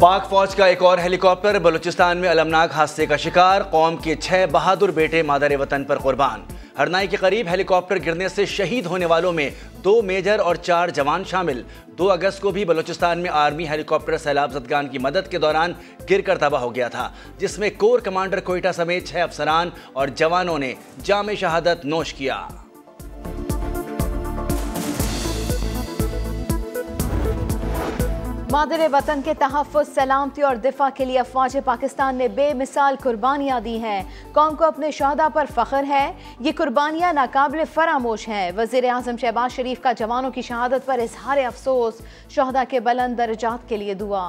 पाक फौज का एक और हेलीकॉप्टर बलूचिस्तान में अलमनाक हादसे का शिकार। कौम के 6 बहादुर बेटे मादर वतन पर कुर्बान। हरनाई के करीब हेलीकॉप्टर गिरने से शहीद होने वालों में 2 मेजर और 4 जवान शामिल। 2 अगस्त को भी बलूचिस्तान में आर्मी हेलीकॉप्टर सैलाब ज़दगान की मदद के दौरान गिरकर तबाह हो गया था, जिसमें कोर कमांडर कोयटा समेत 6 अफसरान और जवानों ने जाम शहादत नोश किया। मादर वतन के तहफ़्फ़ुज़, सलामती और दिफा के लिए अफ़वाज पाकिस्तान ने बेमिसाल कुर्बानियाँ दी हैं। कौम को अपने शहदा पर फ़ख्र है। ये कुर्बानियाँ नाकाबिल फ़रामोश हैं। वज़ीर आज़म शहबाज शरीफ का जवानों की शहादत पर इज़हार अफसोस। शहदा के बुलंद दर्जात के लिए दुआ।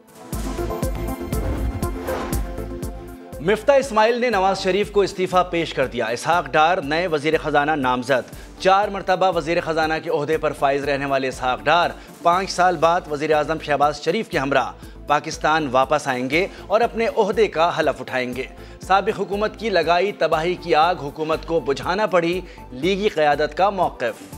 मिफ्ता इस्माइल ने नवाज शरीफ को इस्तीफ़ा पेश कर दिया। इसहाक डार नए वज़ीर ख़जाना नामज़द। 4 मरतबा वज़ीर ख़जाना के ओहदे पर फाइज रहने वाले इसहाक डार 5 साल बाद वज़ीर आज़म शहबाज शरीफ के हमरा पाकिस्तान वापस आएंगे और अपने ओहदे का हलफ उठाएंगे। साबिक़ हुकूमत की लगाई तबाही की आग हुकूमत को बुझाना पड़ी, लीगी क़यादत का मौक़िफ़।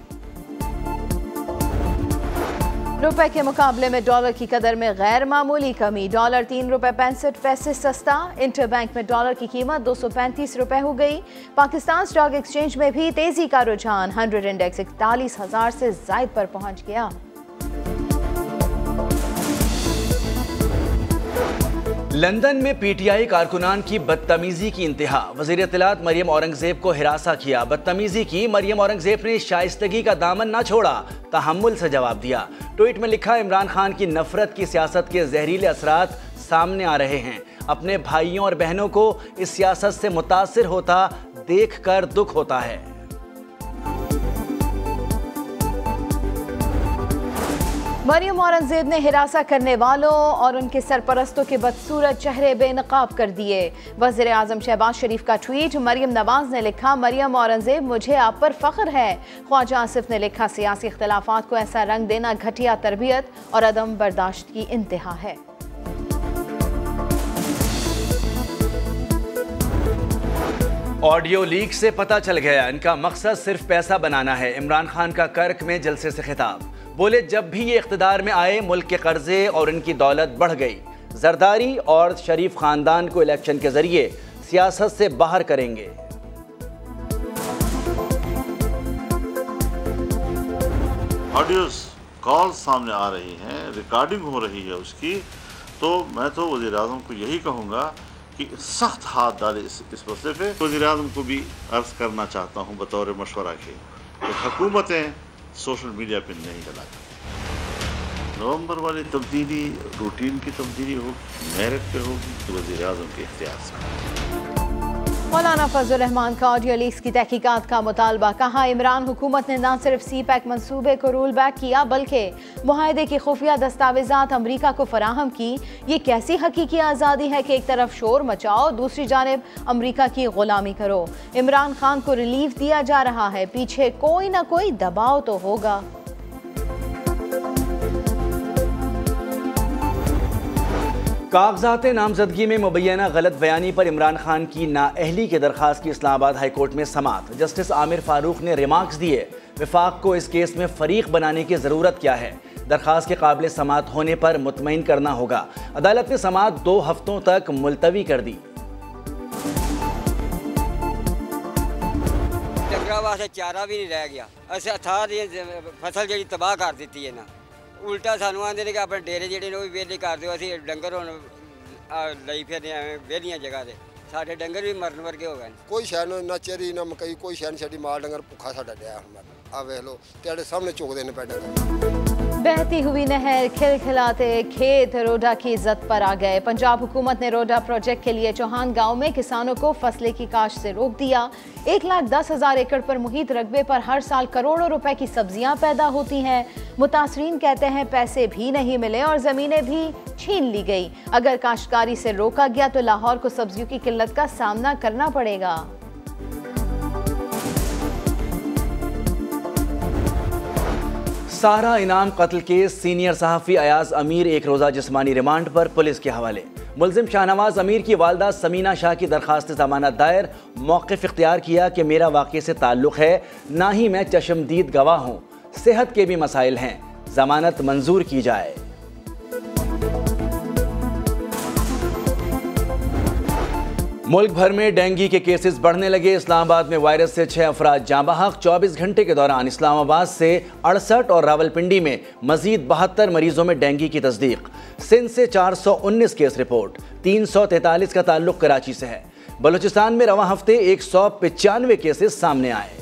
रुपए के मुकाबले में डॉलर की कदर में गैर मामूली कमी। डॉलर 3 रुपए 65 पैसे सस्ता। इंटरबैंक में डॉलर की कीमत 235 रुपए हो गई। पाकिस्तान स्टॉक एक्सचेंज में भी तेजी का रुझान। 100 इंडेक्स 41,000 से जायद पर पहुंच गया। लंदन में पीटीआई कारकुनान की बदतमीजी की इंतहा। वज़ीर इत्तलात मरियम औरंगज़ेब को हिरासा किया, बदतमीजी की। मरियम औरंगज़ेब ने शाइस्तगी का दामन न छोड़ा, तहम्मुल से जवाब दिया। ट्वीट में लिखा, इमरान खान की नफरत की सियासत के जहरीले असरात सामने आ रहे हैं। अपने भाइयों और बहनों को इस सियासत से मुतासिर होता देख कर दुख होता है। मरियम औरंगज़ेब ने हिरासा करने वालों और उनके सरपरस्तों के बदसूरत चेहरे बेनकाब कर दिए। वज़ीर आज़म शहबाज शरीफ का ट्वीट। मरियम नवाज ने लिखा, मरियम औरंगज़ेब मुझे आप पर फ़ख्र है। ख्वाजा आसिफ ने लिखा, सियासी इख्तिलाफ़ात को ऐसा रंग देना घटिया तरबियत और अदम बर्दाश्त की इंतहा है। ऑडियो लीक से पता चल गया इनका मकसद सिर्फ पैसा बनाना है। इमरान खान का कर्क में जलसे से खिताब। बोले, जब भी ये इख्तिदार में आए मुल्क के कर्जे और इनकी दौलत बढ़ गई। जरदारी और शरीफ खानदान को इलेक्शन के जरिए सियासत से बाहर करेंगे। ऑडियोस कॉल सामने आ रही हैं, रिकॉर्डिंग हो रही है उसकी, तो मैं तो वज़ीर आज़म को यही कहूँगा कि सख्त हाथ डाले इस मसले पे। वज़ीर आज़म को भी अर्ज़ करना चाहता हूँ बतौर मशवरा के, तो हुकूमतें सोशल मीडिया पे नहीं डला। नवंबर वाली तब्दीली रूटीन की तब्दीली होगी, मेरिट पे होगी, तो वज़ीर आज़म के इख्तियार से। मौलाना फजल रहमान का ऑडियो लीक्स की तहकीकात का मुतालबा। कहा, इमरान हुकूमत ने न सिर्फ CPEC मंसूबे को रोल बैक किया बल्कि मुआहदे की खुफिया दस्तावेजात अमरीका को फराहम की। ये कैसी हकीकी आज़ादी है कि एक तरफ शोर मचाओ, दूसरी जानिब अमरीका की गुलामी करो। इमरान खान को रिलीफ दिया जा रहा है, पीछे कोई ना कोई दबाव तो होगा। कागजात नामजदगी में मुबैना गलत बयानी पर इमरान खान की नाअहली की दरखास्त की इस्लामाबाद हाई कोर्ट में समाअत। जस्टिस आमिर फारूक ने रिमार्क्स दिए, विफाक को इस केस में फरीक बनाने की ज़रूरत क्या है। दरखास्त के काबिल समाअत होने पर मुतमईन करना होगा। अदालत ने समाअत 2 हफ्तों तक मुलतवी कर दी। डंगरा वास्ते चारा भी नहीं रह गया। अस फसल जी तबाह कर दी है ना, उल्टा सानू आंदे ने कि अपने डेरे जेडे ने वेले कर दो। असीं डंगर हुण लई फिरने एवें वेलियां जगह ते, साडे डंगर भी मरन वर्गे हो गए। कोई शै ना चेरी ना मकई, कोई शै नहीं छड्डी। माल डंगर भुखा साडा डया हुण आ वेख लो, तेरे सामने चुकदे ने पै डंगर। बहती हुई नहर, खिलखिलाते खेत रोडा की इज्जत पर आ गए। पंजाब हुकूमत ने रोडा प्रोजेक्ट के लिए चौहान गांव में किसानों को फसलें की काश्त से रोक दिया। 1,10,000 एकड़ पर मुहित रकबे पर हर साल करोड़ों रुपए की सब्जियां पैदा होती हैं। मुतासरीन कहते हैं पैसे भी नहीं मिले और ज़मीनें भी छीन ली गई। अगर काश्तकारी से रोका गया तो लाहौर को सब्जियों की किल्लत का सामना करना पड़ेगा। सारा इनाम कत्ल केस, सीनियर सहाफ़ी अयाज अमीर 1 रोज़ा जिस्मानी रिमांड पर पुलिस के हवाले। मुलजिम शाहनवाज अमीर की वालदा समीना शाह की दरखास्त ज़मानत दायर। मौक़िफ़ इख्तियार किया कि मेरा वाक़े से ताल्लुक़ है, ना ही मैं चशमदीद गवाह हूँ। सेहत के भी मसाइल हैं, ज़मानत मंजूर की जाए। मुल्क भर में डेंगू के केसेस बढ़ने लगे। इस्लामाबाद में वायरस से 6 अफराद जाँ बहक। 24 घंटे के दौरान इस्लामाबाद से 68 और रावलपिंडी में मजीद 72 मरीजों में डेंगू की तस्दीक। सिंध से 419 केस रिपोर्ट। 343 का ताल्लुक कराची से है। बलूचिस्तान में रवां हफ्ते 195 केसेस सामने आए।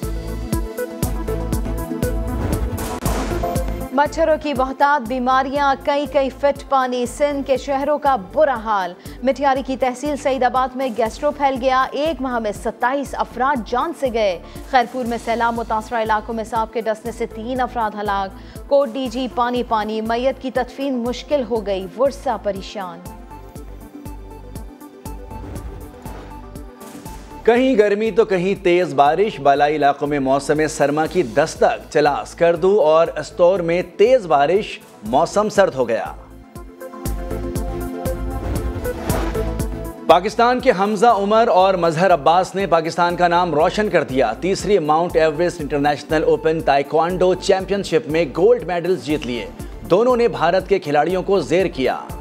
मच्छरों की बहुतात बीमारियां, कई फिट पानी। सिंध के शहरों का बुरा हाल। मिठियारी की तहसील सईदाबाद में गैस्ट्रो फैल गया। 1 माह में 27 अफराद जान से गए। खैरपुर में सैलाब मुतासरा इलाकों में सांप के डसने से 3 अफराद हलाक। कोट डीजी पानी। मैयत की तदफीन मुश्किल हो गई। वर्षा परेशान। कहीं गर्मी तो कहीं तेज बारिश। बालाई इलाकों में मौसम सरमा की दस्तक। चलास, करदू और अस्तौर में तेज बारिश। मौसम सर्द हो गया। पाकिस्तान के हमजा उमर और मजहर अब्बास ने पाकिस्तान का नाम रोशन कर दिया। तीसरी mount Everest international open taekwondo championship में गोल्ड मेडल्स जीत लिए। दोनों ने भारत के खिलाड़ियों को जेर किया।